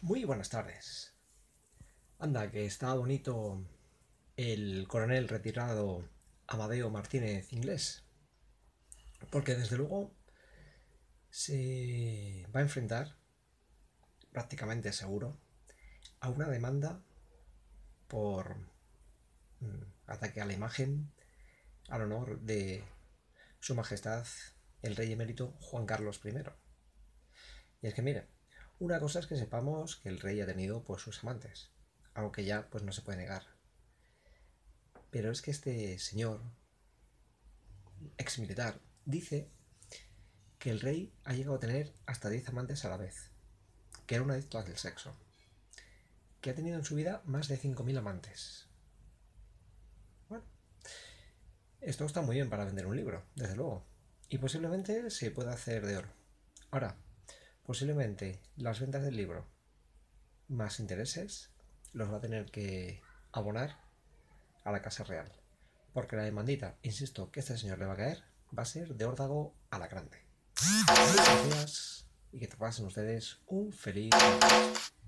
Muy buenas tardes. Anda, que está bonito el coronel retirado Amadeo Martínez Inglés, porque desde luego se va a enfrentar, prácticamente seguro, a una demanda por ataque a la imagen, al honor de Su Majestad el Rey Emérito Juan Carlos I. Y es que mire, una cosa es que sepamos que el rey ha tenido pues sus amantes, algo que ya pues no se puede negar. Pero es que este señor, ex militar, dice que el rey ha llegado a tener hasta 10 amantes a la vez, que era un adicto al sexo, que ha tenido en su vida más de 5.000 amantes. Bueno, esto está muy bien para vender un libro, desde luego, y posiblemente se pueda hacer de oro. Ahora, posiblemente las ventas del libro más intereses los va a tener que abonar a la Casa Real, porque la demandita, insisto, que este señor le va a caer, va a ser de órdago a la grande. Muchas gracias y que te pasen ustedes un feliz día.